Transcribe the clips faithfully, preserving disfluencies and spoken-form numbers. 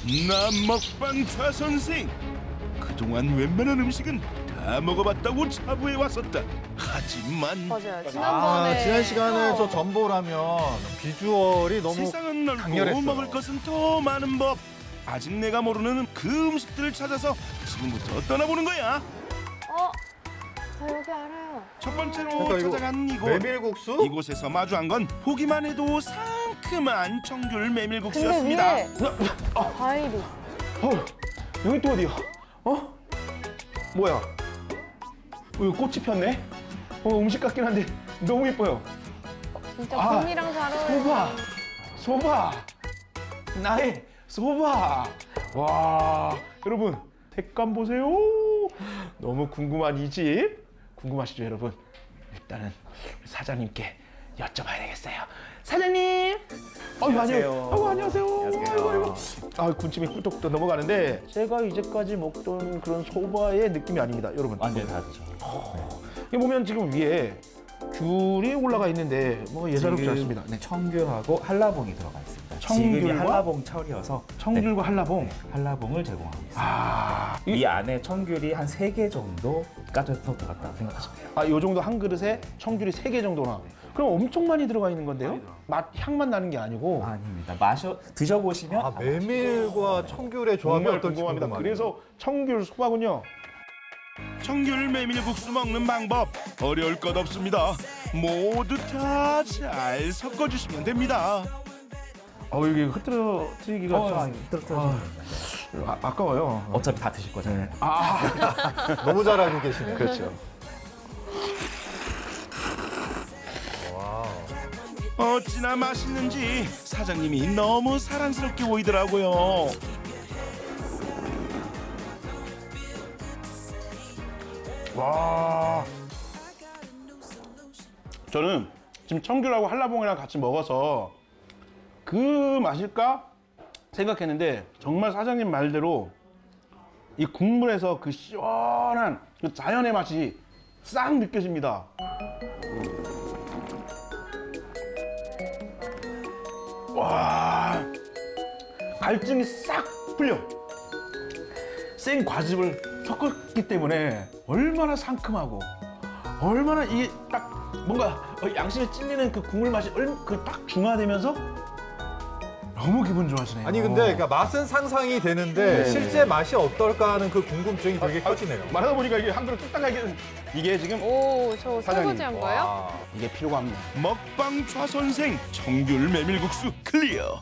나 먹방 차 선생. 그동안 웬만한 음식은 다 먹어봤다고 자부해 왔었다. 하지만 맞아요. 지난번에 아, 지난 시간에 어. 저 전보라면 비주얼이 너무 세상은 넓고 강렬했어요. 먹을 것은 더 많은 법. 아직 내가 모르는 그 음식들을 찾아서 지금부터 떠나보는 거야. 어? 저 여기 알아요. 첫 번째로 그러니까 이거 찾아간 이곳. 메밀국수? 이곳에서 마주한 건 보기만 해도 상큼한 청귤 근데 메밀국수였습니다. 위에 과일이. 어, 여기 또 어디야? 어? 뭐야? 어, 이거 꽃이 폈네? 어, 음식 같긴 한데 너무 예뻐요. 진짜 아, 봄이랑 잘 어울려요. 소바! 소바! 나의 소바! 와, 여러분 색감 보세요. 너무 궁금한 이 집. 궁금하시죠, 여러분? 일단은 사장님께 여쭤봐야 되겠어요. 사장님! 어, 안녕하세요. 어, 안녕하세요. 아이고, 아이고. 아, 군침이 꿀떡 넘어가는데 제가 이제까지 먹던 그런 소바의 느낌이 아닙니다, 여러분. 완전히 다르죠. 여기 보면 지금 위에 귤이 올라가 있는데 뭐 예사롭지 않습니다. 네. 청귤하고 한라봉이 들어가 있습니다. 지금이 청귤과? 한라봉 철이어서 청귤과 한라봉. 네, 한라봉을 제공하고 있습니다. 아, 이 이, 안에 청귤이 한 세 개 정도 까져 들어갔다고 생각하시면 돼요. 아, 요 정도 한 그릇에 청귤이 세 개 정도나. 그럼 엄청 많이 들어가 있는 건데요? 맛, 향만 나는 게 아니고. 아닙니다. 마셔 드셔보시면 아, 메밀과 청귤의 조합이 정말 어떨지 궁금합니다. 궁금하네요. 그래서 청귤 소바군요. 청귤 메밀국수 먹는 방법 어려울 것 없습니다. 모두 다 잘 섞어주시면 됩니다. 어, 여기 흐트러뜨리기가 어, 좀 아, 들어가시면 됩니다. 아, 아까워요. 어차피 다 드실 거잖아요. 아, 너무 잘 알고 계시네요. 그렇죠. 와우. 어찌나 맛있는지 사장님이 너무 사랑스럽게 보이더라고요. 와. 저는 지금 청귤하고 한라봉이랑 같이 먹어서 그 맛일까 생각했는데 정말 사장님 말대로 이 국물에서 그 시원한 그 자연의 맛이 싹 느껴집니다. 와, 갈증이 싹 풀려. 생 과즙을 섞었기 때문에 얼마나 상큼하고 얼마나 이게 딱 뭔가 양심에 찔리는 그 국물 맛이 그 딱 중화되면서 너무 기분 좋아지네요. 아니 근데 그러니까 맛은 상상이 되는데 네. 실제 맛이 어떨까 하는 그 궁금증이 되게 커지네요. 말하다 보니까 이게 한 그릇 뚝딱 하게 이게 지금 오, 저 사장님. 설거지 한 거예요? 와. 이게 필요가 합니다. 먹방 좌 선생 청귤 메밀국수 클리어.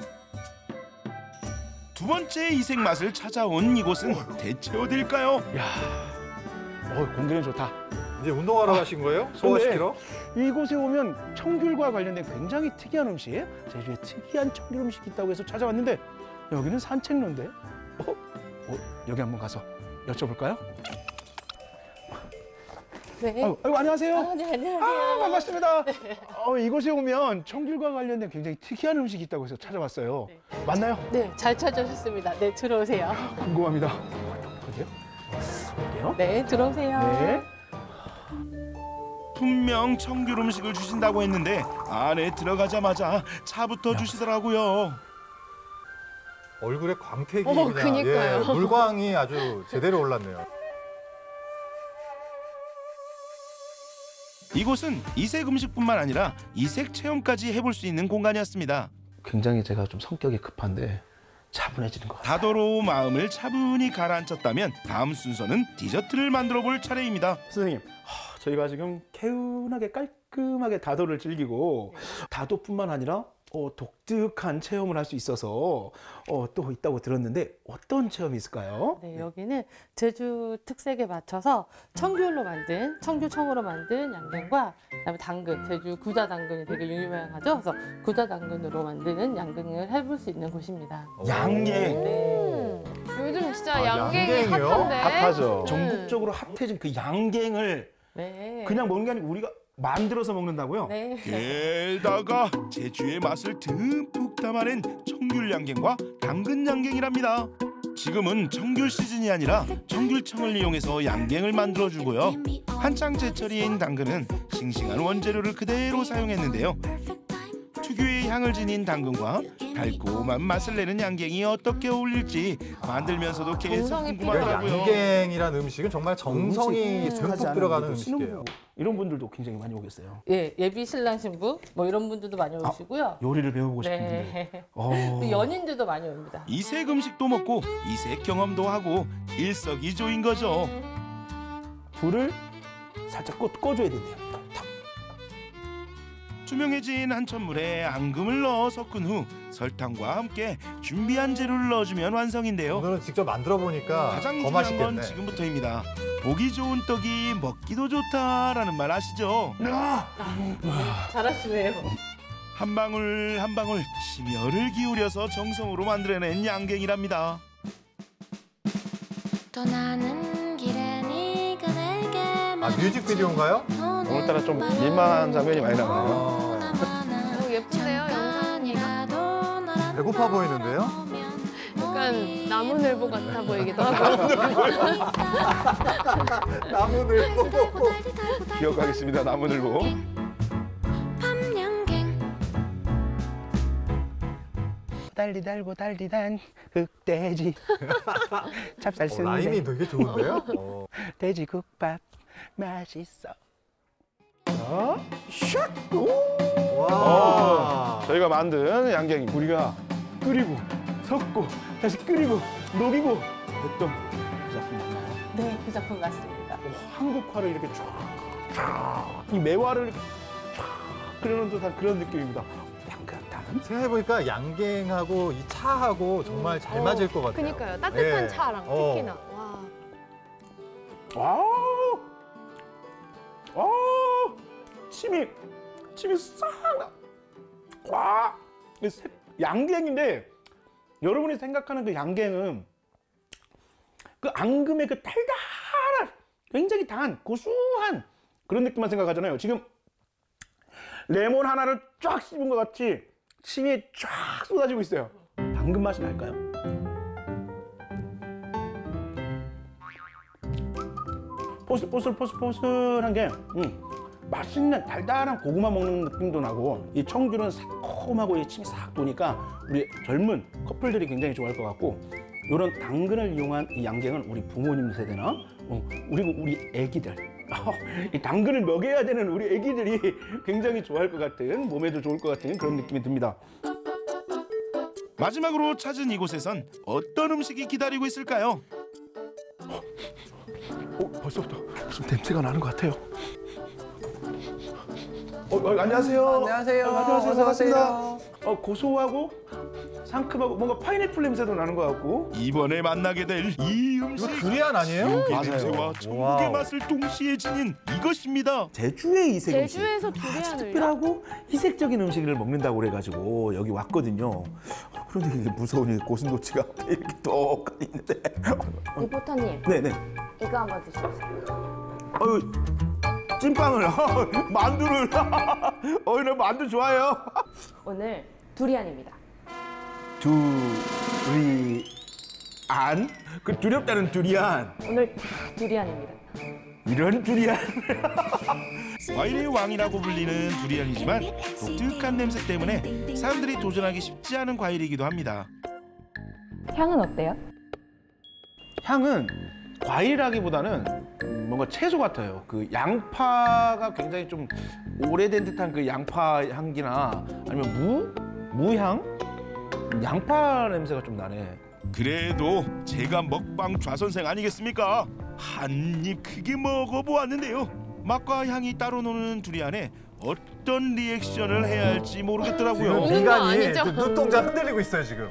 두 번째 이색 맛을 찾아온 이곳은 대체 어딜까요? 야, 어, 공기는 좋다. 이제 운동하러 가신 거예요? 소화시키러? 이곳에 오면 청귤과 관련된 굉장히 특이한 음식, 제주에 특이한 청귤 음식이 있다고 해서 찾아왔는데 여기는 산책로인데, 어? 어, 여기 한번 가서 여쭤볼까요? 네. 아이고, 아이고, 안녕하세요. 아, 네, 안녕하세요. 아, 반갑습니다. 어, 이곳에 오면 청귤과 관련된 굉장히 특이한 음식이 있다고 해서 찾아왔어요. 네. 맞나요? 네, 잘 찾아오셨습니다. 네, 들어오세요. 궁금합니다. 어디요? 어디요? 네, 들어오세요. 네. 분명 청귤 음식을 주신다고 했는데 안에 들어가자마자 차부터 주시더라고요. 얼굴에 광택이 어, 그냥 그니까요. 예, 물광이 아주 제대로 올랐네요. 이곳은 이색 음식뿐만 아니라 이색 체험까지 해볼 수 있는 공간이었습니다. 굉장히 제가 좀 성격이 급한데 차분해지는 것 같아요. 다도로 마음을 차분히 가라앉혔다면 다음 순서는 디저트를 만들어 볼 차례입니다. 선생님, 하, 저희가 지금 개운하게 깔끔하게 다도를 즐기고 다도뿐만 아니라 어, 독특한 체험을 할 수 있어서 어, 또 있다고 들었는데 어떤 체험이 있을까요? 네, 여기는 제주 특색에 맞춰서 청귤로 만든, 청귤청으로 만든 양갱과 그다음에 당근, 제주 구자 당근이 되게 유명하죠. 그래서 구자 당근으로 만드는 양갱을 해볼 수 있는 곳입니다. 양갱. 네. 요즘 진짜 아, 양갱이 양갱이요? 핫한데. 핫하죠. 네. 전국적으로 핫해진 그 양갱을 네. 그냥 먹는 게 아니고 우리가 만들어서 먹는다고요? 네. 게다가 제주의 맛을 듬뿍 담아낸 청귤 양갱과 당근 양갱이랍니다. 지금은 청귤 시즌이 아니라 청귤청을 이용해서 양갱을 만들어주고요. 한창 제철인 당근은 싱싱한 원재료를 그대로 사용했는데요. 특유의 향을 지닌 당근과 달콤한 맛을 내는 양갱이 어떻게 어울릴지 만들면서도 계속 정성이 궁금하더라고요. 양갱이란 음식은 정말 정성이 음식 듬뿍 하지 들어가는 않아도 음식이에요. 이런 분들도 굉장히 많이 오겠어요. 예, 예비 신랑 신부 뭐 이런 분들도 많이 오시고요. 요리를 배워보고 싶은 분들. 네. 어. 또 연인들도 많이 옵니다. 이색 음식도 먹고 이색 경험도 하고 일석이조인 거죠. 불을 살짝 꺼, 꺼줘야 된대요. 탁. 투명해진 한천물에 앙금을 넣어 섞은 후 설탕과 함께 준비한 재료를 넣어주면 완성인데요. 오늘은 직접 만들어 보니까 가장 더 중요한 건 맛있겠네. 지금부터입니다. 보기 좋은 떡이 먹기도 좋다라는 말 아시죠? 아! 잘하시네요. 한 방울 한 방울 심혈을 기울여서 정성으로 만들어낸 양갱이랍니다. 떠나는 길에 네가 내게 아, 뮤직비디오인가요? 오늘따라 좀 민망한 장면이 많이 나와요. 어, 예쁜데요, 영상미가? 배고파 보이는데요? 약간 나무늘보 같아 보이기도 하고. 나무늘보. 기억하겠습니다. 나무늘보. 밤양갱 달리 달고 달리 단 흑돼지 찹쌀 어, 쓴 라임이 되게 좋은데요? 어. 돼지 국밥 맛있어. 어? 샥! 오! 와. 저희가 만든 양갱이 우리가 끓이고 섞고 다시 끓이고 녹이고 했던 그 작품 맞나요? 네, 그 작품 맞습니다. 한국화를 이렇게 쫙, 이 매화를 이렇게 쫙 그려놓은 듯한 그런 느낌입니다. 향긋한. 생각해보니까 양갱하고 이 차하고 정말 잘 어, 맞을 것 같아요. 그니까요. 따뜻한 예. 차랑 어. 특히나. 와. 와우! 와우! 침이, 침이 싹 나. 와! 이 새- 양갱인데, 여러분이 생각하는 그 양갱은 그 앙금의 그 달달한, 굉장히 단, 고소한 그런 느낌만 생각하잖아요. 지금 레몬 하나를 쫙 씹은 것 같이 침이 쫙 쏟아지고 있어요. 당근 맛이 날까요? 포슬포슬 포슬포슬한 게 음, 맛있는 달달한 고구마 먹는 느낌도 나고 이 청귤은 새콤하고 이 침이 싹 도니까 우리 젊은 커플들이 굉장히 좋아할 것 같고 이런 당근을 이용한 이 양갱은 우리 부모님 세대나 어, 그리고 우리 애기들 이 당근을 먹여야 되는 우리 애기들이 굉장히 좋아할 것 같은 몸에도 좋을 것 같은 그런 느낌이 듭니다. 마지막으로 찾은 이곳에선 어떤 음식이 기다리고 있을까요? 어, 벌써부터 무슨 냄새가 나는 것 같아요. 어, 어, 안녕하세요. 안녕하세요. 어, 안녕하세요. 어서 반갑습니다. 어, 고소하고 상큼하고 뭔가 파인애플 냄새도 나는 것 같고. 이번에 만나게 될 이 이거 음식 두리안 아니에요? 육의 맞아요. 냄새와 천국의 와우. 맛을 동시에 지닌 이것입니다. 제주의 이색 음식. 제주에서 아주 두리안을요? 특별하고 희색적인 음식을 먹는다고 그래가지고 여기 왔거든요. 그런데 이게 무서운 이 고슴도치가 이렇게 똑같이 있는데. 리포터님, 네네. 이거 한번 드셔보세요. 어유 찐빵을 만두를. 어유 나 만두 좋아해요. 오늘 두리안입니다. 두리안? 그 두렵다는 두리안. 오늘 다 두리안입니다. 이런 두리안. 과일의 왕이라고 불리는 두리안이지만 독특한 냄새 때문에 사람들이 도전하기 쉽지 않은 과일이기도 합니다. 향은 어때요? 향은 과일이라기보다는 뭔가 채소 같아요. 그 양파가 굉장히 좀 오래된 듯한 그 양파 향기나 아니면 무? 무향? 양파 냄새가 좀 나네. 그래도 제가 먹방 좌선생 아니겠습니까? 한 입 크게 먹어보았는데요. 맛과 향이 따로 노는 두리안에 어떤 리액션을 해야 할지 지금 모르겠더라고요. 우는 거 미간이 아니죠? 지금 눈동자 흔들리고 있어요 지금.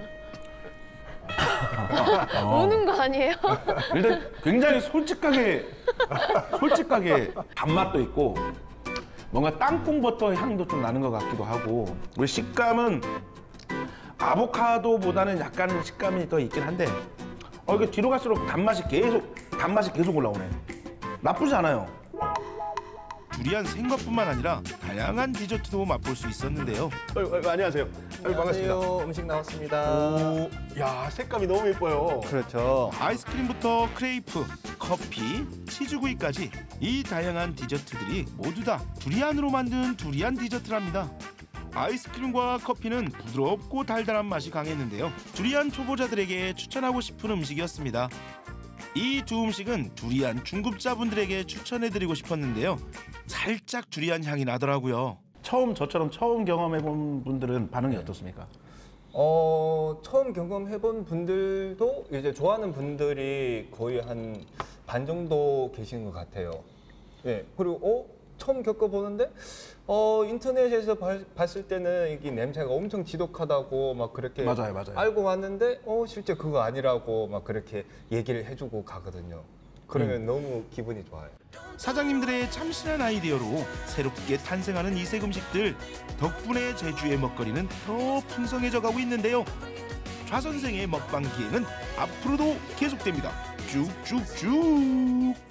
우는 거 아니에요? 일단 굉장히 솔직하게 솔직하게 단맛도 있고 뭔가 땅콩 버터 향도 좀 나는 것 같기도 하고 우리 식감은 아보카도보다는 약간 식감이 더 있긴 한데 어 이게 뒤로 갈수록 단맛이 계속 단맛이 계속 올라오네. 나쁘지 않아요. 두리안 생것뿐만 아니라 다양한 디저트도 맛볼 수 있었는데요. 어, 어, 안녕하세요. 아유, 반갑습니다. 안녕하세요. 음식 나왔습니다. 오, 야 색감이 너무 예뻐요. 그렇죠. 아이스크림부터 크레이프, 커피, 치즈구이까지 이 다양한 디저트들이 모두 다 두리안으로 만든 두리안 디저트랍니다. 아이스크림과 커피는 부드럽고 달달한 맛이 강했는데요. 두리안 초보자들에게 추천하고 싶은 음식이었습니다. 이 두 음식은 두리안 중급자분들에게 추천해드리고 싶었는데요. 살짝 두리안 향이 나더라고요. 처음 저처럼 처음 경험해본 분들은 반응이 어떻습니까? 어, 처음 경험해본 분들도 이제 좋아하는 분들이 거의 한 반 정도 계시는 것 같아요. 예, 그리고 어? 처음 겪어보는데 어, 인터넷에서 바, 봤을 때는 이게 냄새가 엄청 지독하다고 막 그렇게 맞아요, 맞아요. 알고 왔는데 어, 실제 그거 아니라고 막 그렇게 얘기를 해주고 가거든요. 그러면 음. 너무 기분이 좋아요. 사장님들의 참신한 아이디어로 새롭게 탄생하는 이색 음식들 덕분에 제주의 먹거리는 더 풍성해져 가고 있는데요. 좌 선생의 먹방 기행은 앞으로도 계속됩니다. 쭉쭉쭉.